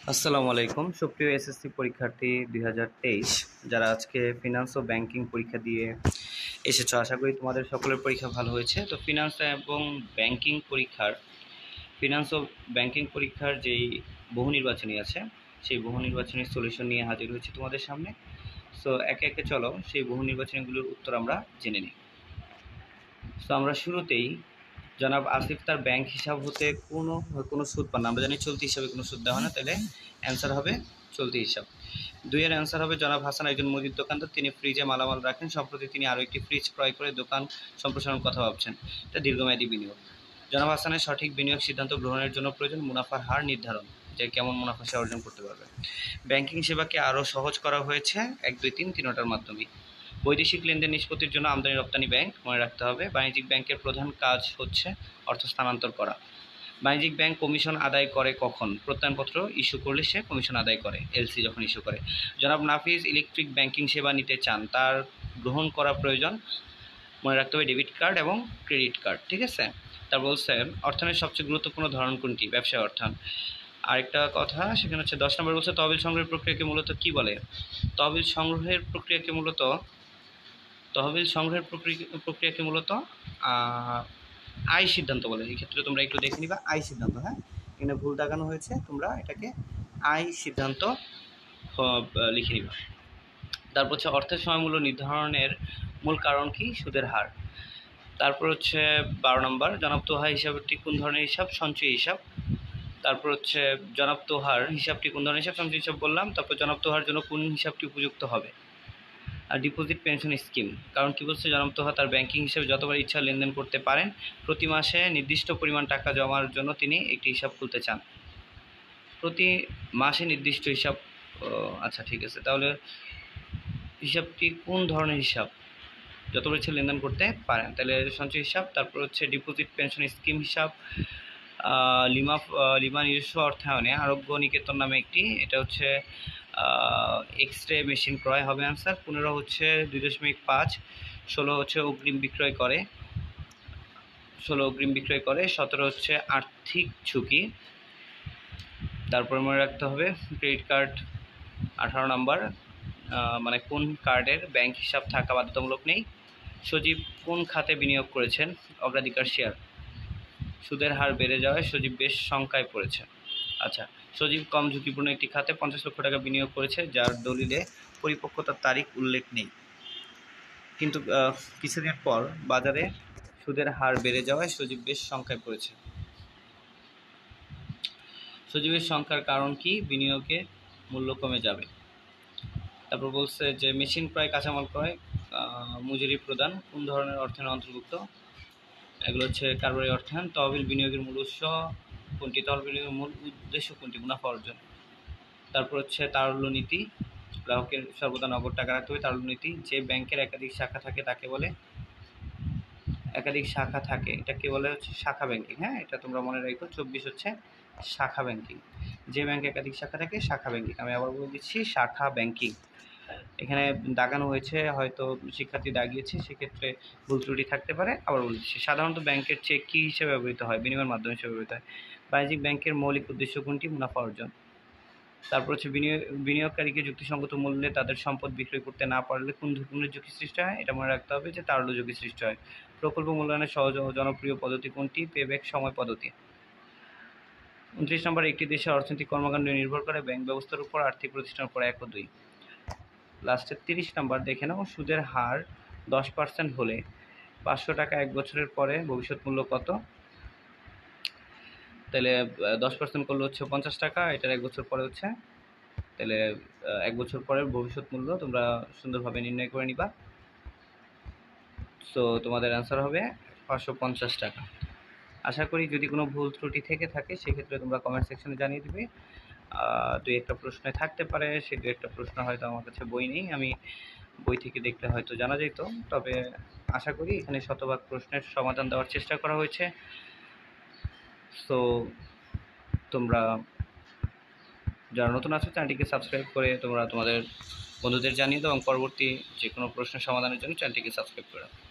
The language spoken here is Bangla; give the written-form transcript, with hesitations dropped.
আসসালামু আলাইকুম সুপ্রিয় এসএসসি পরীক্ষার্থী 2023 যারা আজকে ফিনান্স ও ব্যাংকিং পরীক্ষা দিয়ে এসেছো, আশা করি তোমাদের সকলের পরীক্ষা ভালো হয়েছে। তো ফিনান্স ও ব্যাংকিং পরীক্ষার যেই বহু নির্বাচনী আছে সেই বহু নির্বাচনী সলিউশন নিয়ে হাজির হয়েছে তোমাদের সামনে। সো একে একে চলো সেই বহু নির্বাচনীগুলোর উত্তর আমরা জেনে নিই। সো আমরা শুরুতেই জনাব আসিফ তার ব্যাংক হিসাব হতে কোনো সুদ পান না। আমরা জানি চলতি হিসাবে কোনো সুদ দেওয়া হয় না, তাহলে অ্যান্সার হবে চলতি হিসাব। 2 এর অ্যান্সার হবে জনাব হাসান একজন মুদির দোকানদার, তিনি ফ্রিজে মালামাল রাখেন, সম্প্রতি তিনি আরও একটি ফ্রিজ ক্রয় করে দোকান সম্প্রসারণের কথা ভাবছেন। এটা দীর্ঘমেয়াদী বিনিয়োগ। জনাব হাসানের সঠিক বিনিয়োগ সিদ্ধান্ত গ্রহণের জন্য প্রয়োজন মুনাফার হার নির্ধারণ, যে কেমন মুনাফা সে অর্জন করতে পারবে। ব্যাংকিং সেবাকে আরও সহজ করা হয়েছে 1, 2, 3 তিনটার মাধ্যমে। বৈদেশিক লেনদেন নিষ্পত্তির জন্য আমদানি রপ্তানি ব্যাংক মনে রাখতে হবে। বাণিজ্যিক ব্যাংকের প্রধান কাজ হচ্ছে অর্থ স্থানান্তর করা। বাণিজ্যিক ব্যাংক কমিশন আদায় করে কখন? প্রত্যয়নপত্র ইস্যু করলে সে কমিশন আদায় করে, এলসি যখন ইস্যু করে। জনাব নাফিস ইলেকট্রিক ব্যাংকিং সেবা নিতে চান, তার গ্রহণ করা প্রয়োজন, মনে রাখতে হবে ডেবিট কার্ড এবং ক্রেডিট কার্ড। ঠিক আছে, তার বলছে অর্থায়নের সবচেয়ে গুরুত্বপূর্ণ ধরন কোনটি? ব্যবসায় অর্থায়ন। আরেকটা কথা সেখানে হচ্ছে 10 নম্বর বলছে তহবিল সংগ্রহের প্রক্রিয়াকে মূলত কি বলে? তহবিল সংগ্রহের প্রক্রিয়াকে মূলত আয় সিদ্ধান্ত বলে। এই ক্ষেত্রে তোমরা একটু দেখে নিবা আয় সিদ্ধান্ত। হ্যাঁ, এখানে ভুল দাগানো হয়েছে, তোমরা এটাকে আয় সিদ্ধান্ত লিখে নিবা। তারপর হচ্ছে অর্থের সময়মূল্য নির্ধারণের মূল কারণ কি? সুদের হার। তারপর হচ্ছে 12 নম্বর জনাব তোহা হিসাবটি কোন ধরনের হিসাব? সঞ্চয়ী হিসাব। তারপর হচ্ছে জনাব তোহার হিসাবটি কোন ধরনের হিসাব? সঞ্চয়ী হিসাব বললাম। তারপর জনাব তোহার জন্য কোন হিসাবটি উপযুক্ত হবে? আর ডিপোজিট পেনশন স্কিম। কারণ কি বলছে? জনাব তোহা তার ব্যাংকিং হিসাবে যতবার ইচ্ছা লেনদেন করতে পারেন, প্রতি মাসে নির্দিষ্ট পরিমাণ টাকা জমার জন্য তিনি একটি হিসাব খুলতে চান। প্রতি মাসে নির্দিষ্ট হিসাব, আচ্ছা ঠিক আছে, তাহলে হিসাবটি কোন ধরনের হিসাব? যতবার ইচ্ছা লেনদেন করতে পারেন, তাহলে সঞ্চয় হিসাব। তারপর হচ্ছে ডিপোজিট পেনশন স্কিম হিসাব। লিমা নিজস্ব অর্থায়নে আরোগ্য নিকেতন নামে একটি, এটা হচ্ছে এক্স-রে মেশিন ক্রয় হবে আনসার। 15 হচ্ছে 2.5। 16 হচ্ছে অগ্রিম বিক্রয় করে। 17 হচ্ছে আর্থিক ঝুঁকি। তারপর মনে রাখতে হবে ক্রেডিট কার্ড। 18 নাম্বার মানে কোন কার্ডের ব্যাংক হিসাব থাকা বাধ্যতামূলক নেই। সজীব কোন খাতে বিনিয়োগ করেছেন? অগ্রাধিকার শেয়ার। সুদের হার বেড়ে যাওয়ায় সজীব বেশ শঙ্কায় পড়েছে। আচ্ছা, সজীব কম ঝুঁকিপূর্ণ একটি খাতে 50 লক্ষ টাকা বিনিয়োগ করেছে, যার দলিলে পরিপক্কতার তারিখ উল্লেখ নেই। কিন্তু কিছুদিন পর বাজারে সুদের হার বেড়ে যাওয়ায় সজীব বেশ শঙ্কায় পড়েছে। সজীবের শঙ্কার কারণ কি? বিনিয়োগের মূল্য কমে যাবে। তারপর বলছে যে মেশিন ক্রয়, কাঁচামাল ক্রয়, মজুরি প্রদান কোন ধরনের অর্থায়নের অন্তর্ভুক্ত? এগুলো হচ্ছে কারবারি অর্থায়ন। তহবিল বিনিয়োগের মূল উৎস কোনটি? তহবিল বিনিয়োগের মূল উদ্দেশ্য কোনটি? মুনাফা অর্জন। তারপর হচ্ছে তারল্য নীতি, গ্রাহকের সর্বদা নগদ টাকা রাখতে হবে। তারল্য নীতি, যে ব্যাংকের একাধিক শাখা থাকে তাকে বলে এটাকে বলে হচ্ছে শাখা ব্যাংকিং। হ্যাঁ, এটা তোমরা মনে রাখো। 24 হচ্ছে শাখা ব্যাংকিং। যে ব্যাংকে একাধিক শাখা থাকে শাখা ব্যাংকিং। আমি আবার বলে দিচ্ছি শাখা ব্যাংকিং। এখানে দাগানো হয়েছে, হয়তো শিক্ষার্থী দাগিয়েছে, সেক্ষেত্রে ভুল ত্রুটি থাকতে পারে। আবার বলে দিচ্ছি, সাধারণত ব্যাংকের চেক কী হিসেবে ব্যবহৃত হয়? বিনিময়ের মাধ্যম হিসেবে ব্যবহৃত হয়। বাণিজ্যিক ব্যাংকের মৌলিক উদ্দেশ্য কোনটি? মুনাফা অর্জন। তারপর হচ্ছে বিনিয়োগকারীকে যুক্তিসঙ্গত মূল্যে তাদের সম্পদ বিক্রয় করতে না পারলে কোন ধরনের ঝুঁকি সৃষ্টি হয়? এটা মনে রাখতে হবে যে তারল্য ঝুঁকি সৃষ্টি হয়। প্রকল্প মূল্যায়নের সহজ ও জনপ্রিয় পদ্ধতি কোনটি? পেব্যাক সময় পদ্ধতি। 29 নম্বর একটি দেশের অর্থনৈতিক কর্মকাণ্ড নির্ভর করে ব্যাংক ব্যবস্থার উপর, আর্থিক প্রতিষ্ঠানের উপর। 1 ও 2। লাস্টের 30 নম্বর দেখে নাও, সুদের হার 10% হলে 500 টাকা 1 বছরের পরে ভবিষ্যৎ মূল্য কত? তাহলে 10% করলে হচ্ছে 50 টাকা, এটার 1 বছর পরে হচ্ছে, তাহলে 1 বছর পরের ভবিষ্যৎ মূল্য তোমরা সুন্দরভাবে নির্ণয় করে নিবা। সো তোমাদের অ্যান্সার হবে 550 টাকা। আশা করি যদি কোনো ভুল ত্রুটি থেকে থাকে সেক্ষেত্রে তোমরা কমেন্ট সেকশনে জানিয়ে দিবে। 2-1টা প্রশ্নে থাকতে পারে, সেই 2-1টা প্রশ্ন হয়তো আমার কাছে বই নেই, আমি বই থেকে দেখলে হয়তো জানা যেত। তবে আশা করি এখানে শতভাগ প্রশ্নের সমাধান দেওয়ার চেষ্টা করা হয়েছে। সো তোমরা যারা নতুন আছো চ্যানেলটিকে সাবস্ক্রাইব করে তোমরা তোমাদের বন্ধুদের জানিয়ে দাও এবং পরবর্তী যে কোনো প্রশ্নের সমাধানের জন্য চ্যানেলটিকে সাবস্ক্রাইব করে দাও।